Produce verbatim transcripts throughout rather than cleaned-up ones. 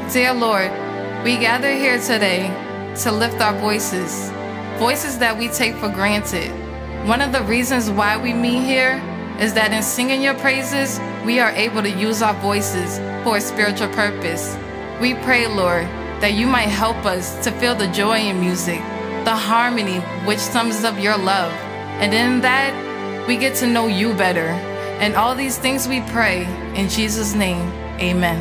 Dear Lord, we gather here today to lift our voices, voices that we take for granted. One of the reasons why we meet here is that in singing your praises, we are able to use our voices for a spiritual purpose. We pray, Lord, that you might help us to feel the joy in music, the harmony which sums up your love. And in that, we get to know you better. And all these things we pray in Jesus' name, amen.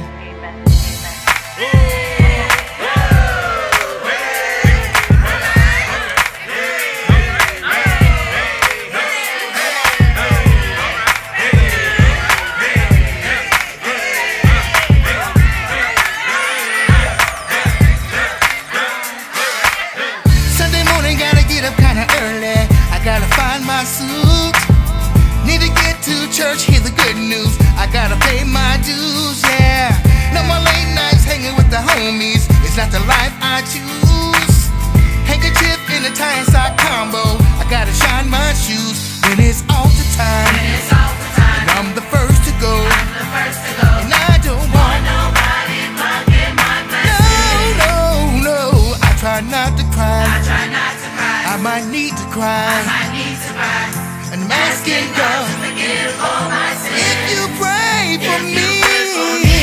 Sunday morning, gotta get up kinda early. I gotta find my suit. Need to get to church, hear the good news. I gotta pay my dues, yeah. No more late nights hanging with the homies. It's not the life I choose. Handkerchief in a tie and sock combo. I gotta shine my shoes when it's all the time. When it's all the time. And I'm the first to go. I'm the first to go. And I don't want, want nobody blocking my blessings. No, no, no. I try not to cry. I try not to cry. I might need to cry. I might need to cry. And I'm asking God to forgive all my sins. if you pray for If me. you pray for me,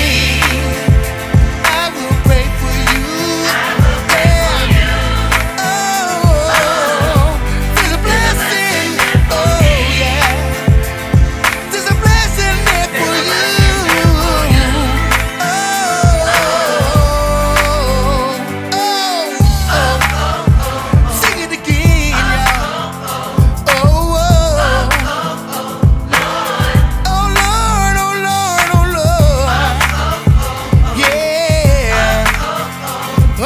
I will pray for you. I will pray for you. Oh, there's a blessing. Oh, yeah. There's a blessing there for you. Oh, oh, oh. Sing it again, y'all. Oh, oh. Oh, Lord, oh, Lord, oh, Lord. Yeah. Oh,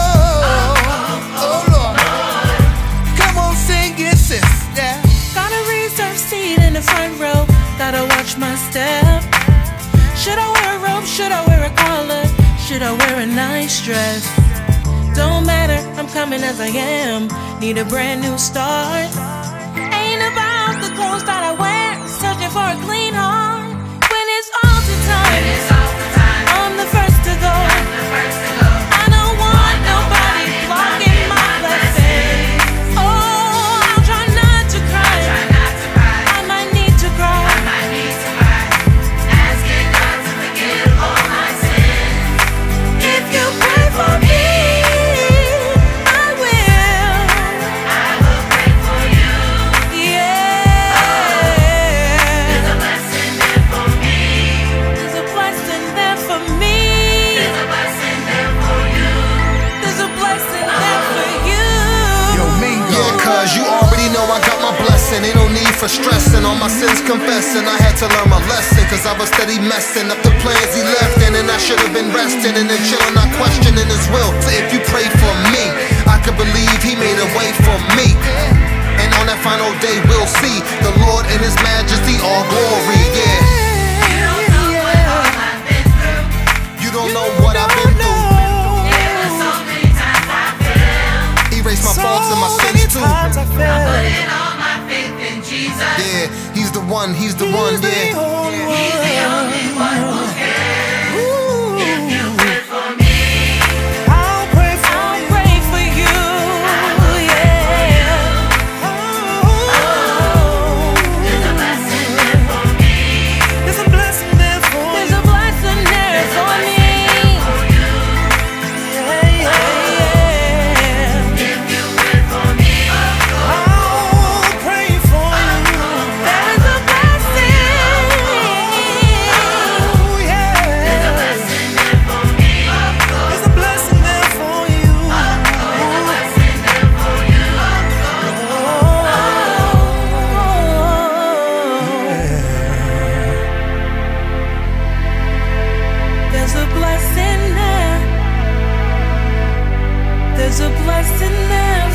oh, Lord. Come on, sing it, sis. Yeah. Got a reserved seat in the front row. Gotta watch my step. Should I wear a robe? Should I wear a collar? Should I wear a nice dress? Don't matter, I'm coming as I am. Need a brand new start. Ain't about the clothes that I wear. Searching for a clean heart. When it's all the time, When it's all the time. I'm the first to go. I'm the first to go. I don't want nobody blocking my blessings. Oh, I'll try not to cry. Try not to cry. I might need to cry. I might need to cry. Asking God to forgive all my sins. If you pray for me, I will. I will pray for you. Yeah. There's a blessing there for me. There's a blessing there for me. There's a blessing there for you. There's a blessing there for you. Yo, Mingo. Yeah, cause you already know I got my blessing. Ain't no need for stressing. All my sins confessing. I had to learn my lesson. Cause I was steady messing up the plans he left in. And I should have been resting and then chilling, not questioning his will. So if you pray for me, I could believe he made a way for me. And on that final day we'll see the Lord in his majesty, all glory, yeah. You don't know what all I've been through. You don't know what I've been through. There were so many times I failed. Erase my faults and my So many sins too. times I Put fell. in all my faith in Jesus. Yeah, he's the one, he's the one, He's the yeah. only He's the only one who cares. Ooh. If you pray for me, I'll pray for I'll you. Pray for you. Yeah. Oh. there's a blessing there for me. There's a blessing there for you. There's a blessing there There's a for me. blessing there for you. Yeah, yeah, yeah. If you pray for me, I'll pray for you. There's a blessing. Oh, yeah. there's a blessing there for me. There's a blessing there for you. There's a blessing there for you. There's a blessing there. There's a blessing there.